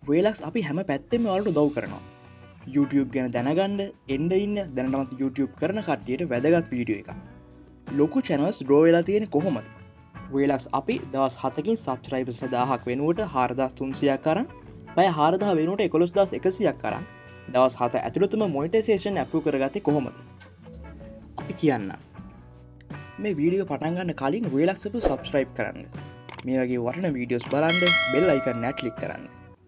වේලක්ස් අපි හැම පැත්තෙම ඔයාලට උදව් කරනවා. YouTube ගැන දැනගන්න එන්න ඉන්න දැනටමත් YouTube කරන කට්ටියට වැදගත් වීඩියෝ එකක්. ලොකු channels grow වෙලා තියෙන්නේ කොහොමද? වේලක්ස් අපි දවස් 7කින් subscribers 1000ක් වෙනුවට 4300ක් අරන් පැය 4000 වෙනුවට 11100ක් අරන් දවස් 7 ඇතුළතම monetization approve කරගත්තේ කොහොමද? අපි කියන්න. මේ වීඩියෝ පටන් ගන්න කලින් වේලක්ස් අපව subscribe කරන්න. මේ වගේ වටින වීඩියෝස් බලන්න bell icon එක click කරන්න.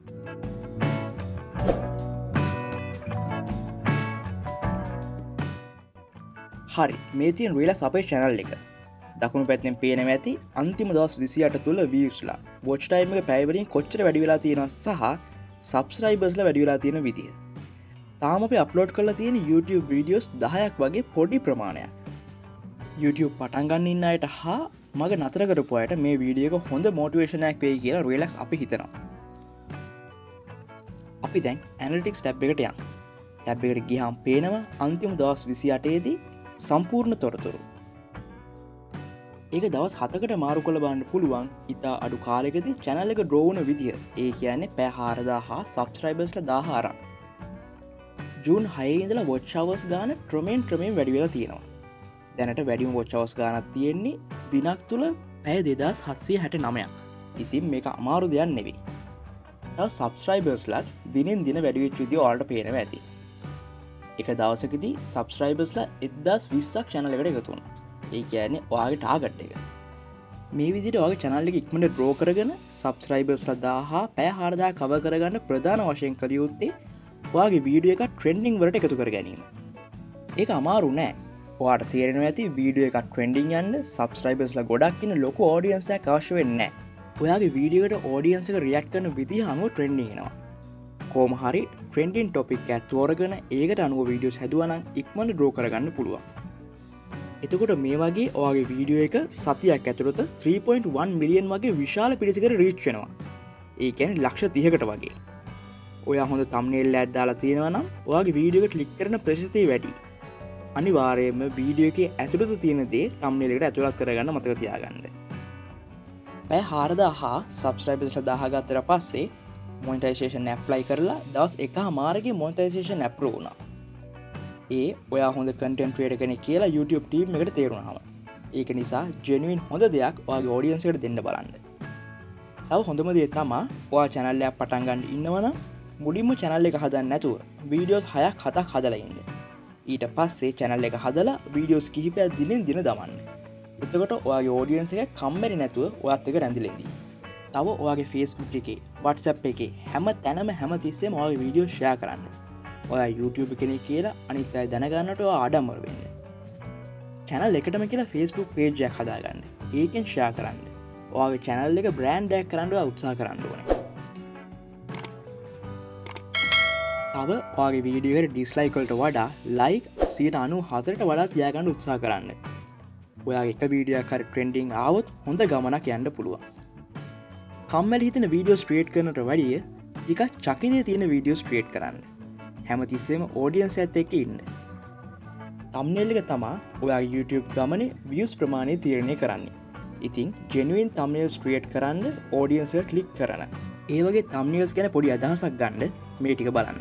හරි මේ තියෙන වේලක්ස් අපේ channel එක. දකුණු පැත්තෙන් පේනවා ඇති අන්තිම දවස් 28 තුල views ලා watch time එක පැය වලින් කොච්චර වැඩි වෙලා තියෙනවද සහ subscribers ලා වැඩි වෙලා තියෙන විදිය. තාම අපි අප්ලෝඩ් කරලා තියෙන YouTube videos 10ක් වගේ පොඩි ප්‍රමාණයක්. YouTube පටන් ගන්න ඉන්න අයට හා මග නතර කරපු අයට මේ වීඩියෝ එක හොඳ motivation එකක් වෙයි කියලා relax අපි හිතනවා. අපි දැන් analytics tab එකට යමු. tab එකට ගියාම පේනවා අන්තිම දවස් 28 දී සම්පූර්ණ තොරතුරු. ඒක දවස් 7කට මාරු කරලා බලන්න පුළුවන් ඉතා අඩු කාලයකදී channel එක grow වුණ විදිය. ඒ කියන්නේ පැය 4000 subscribers ලා 1000 අරන්. ජූන් 6 ඉඳලා watch hours ගාන ක්‍රමයෙන් වැඩි වෙලා තියෙනවා. දැනට වැඩිම watch hours ගානක් තියෙන්නේ දිනක් තුල පැය 2769ක්. ඉතින් මේක අමාරු දෙයක් නෙවෙයි. තව subscribers ලාත් දිනෙන් දින වැඩි වෙච්ච විදිය ඔයාලට පේනවා ඇති. එක දවසකදී subscribers ලා 1020ක් channel එකට එකතු වුණා. ඒ කියන්නේ ඔයාගේ ටාගට් එක. මේ විදිහට ඔයාගේ channel එක ඉක්මනට grow කරගෙන subscribers ලා 1000 පැය 4000 cover කරගන්න ප්‍රධාන වශයෙන් කළ යුත්තේ ඔයාගේ වීඩියෝ එක trending වලට එකතු කර ගැනීම. ඒක අමාරු නෑ. ඔයාට තේරෙනවා ඇති වීඩියෝ එකක් trending යන්න subscribers ලා ගොඩක් ඉන්න ලොකු audience එකක් අවශ්‍ය වෙන්නේ නෑ. ඔයාගේ වීඩියෝ එකට audience එක react කරන විදිහ අනුව trending එනවා. කොහොම හරි trending topic එකක් තෝරගෙන ඒකට අනුව වීඩියෝස් හැදුවා නම් ඉක්මනට grow කරගන්න පුළුවන්. එතකොට මේ වගේ ඔයාගේ වීඩියෝ එක සතියක් ඇතුළත 3.1 මිලියන් වගේ විශාල පිරිසකට රීච් වෙනවා. ඒ කියන්නේ ලක්ෂ 30කට වගේ. ඔයා හොඳ thumbnail එකක් දාලා තියෙනවා නම් ඔයාගේ වීඩියෝ එක ක්ලික් කරන ප්‍රතිශතය වැඩි. අනිවාර්යයෙන්ම වීඩියෝ එකේ ඇතුළත තියෙන දේ thumbnail එකට ඇතුළත් කරගන්න මතක තියාගන්න. පැය 4000 subscribers 1000 ගත්තට පස්සේ monetization apply කරලා දවස් 1මාරකේ monetization approve වුණා. ඒ ඔයා හොඳ content creator කෙනෙක් කියලා YouTube team එකට තේරුණාම. ඒක නිසා genuine හොඳ දෙයක් ඔයාගේ audience එකට දෙන්න බලන්න. තව හොඳම දේ තමයි ඔයා channel එකක් පටන් ගන්න ඉන්නවනම් මුලින්ම channel එක හදන්න නැතුව videos 6ක් 7ක් හදලා ඉන්න. ඊට පස්සේ channel එක හදලා videos කිහිපයක් දිනෙන් දින දාන්න. එතකොට ඔයාගේ audience එක කම්මැලි නැතුව ඔයත් එක්ක රැඳිලා ඉඳී. තව ඔයාගේ Facebook එකේ, WhatsApp එකේ හැම තැනම හැම තිස්සෙම ඔයාගේ වීඩියෝ ෂෙයා කරන්න. ඔයා YouTube කෙනෙක් කියලා අනිත් අය දැනගන්නට ඔයා ආඩම්බර වෙන්න. channel එකටම කියලා Facebook page එකක් හදාගන්න. ඒකෙන් ෂෙයා කරන්න. ඔයාගේ channel එක brand එකක් කරන්න ඔයා උත්සාහ කරන්න ඕනේ. තව ඔයාගේ වීඩියෝ එකට dislike වලට වඩා like 94ට වඩා තියාගන්න උත්සාහ කරන්න. ඔයාගේ එක වීඩියෝ එකක් හරි trending ආවොත් හොඳ ගමනක් යන්න පුළුවන්. කම්මැලි හිතෙන වීඩියෝස් ක්‍රියේට් කරනට වැඩිය ටිකක් චකිතේ තියෙන වීඩියෝස් ක්‍රියේට් කරන්න. හැමතිස්සෙම audience එකත් එක්ක ඉන්න. thumbnail එක තමයි ඔයාගේ YouTube ගමනේ views ප්‍රමාණය තීරණය කරන්නේ. ඉතින් genuine thumbnails create කරන්න audience එක click කරන. ඒ වගේ thumbnails ගැන පොඩි අදහසක් ගන්න මේ ටික බලන්න.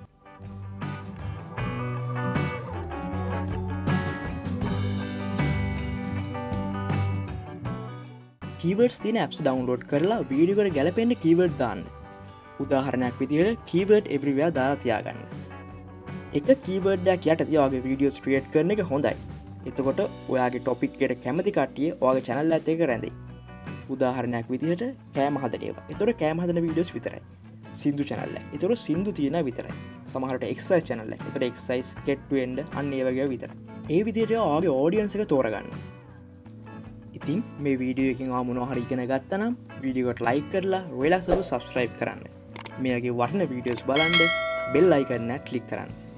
keywords තියෙන apps download කරලා වීඩියෝ එකට ගැලපෙන්න keyword දාන්න. උදාහරණයක් විදිහට keyword everywhere දාලා තියාගන්න. එක keyword එකක් යටතේ ඔයාගේ videos create කරන එක හොඳයි. එතකොට ඔයාගේ topic එකට කැමති කට්ටිය ඔයාගේ channel එකත් එක්ක රැඳෙයි. උදාහරණයක් විදිහට කෑම හදන ඒවා. එතකොට කෑම හදන videos විතරයි. සින්දු channel එක. එතකොට සින්දු තියෙන විතරයි. සමහරට exercise channel එක. එතකොට exercise get to end අන්න ඒ වගේ විතරයි. ඒ විදිහට ඔයාගේ audience එක තෝරගන්න. ඉතින් මේ වීඩියෝ එකෙන් ආ මොනවා හරි ඉගෙන ගත්තා නම් වීඩියෝ එකට like කරලා relax අපව subscribe කරන්න. මේ වගේ වටින වීඩියෝස් බලන්න bell icon එක click කරන්න.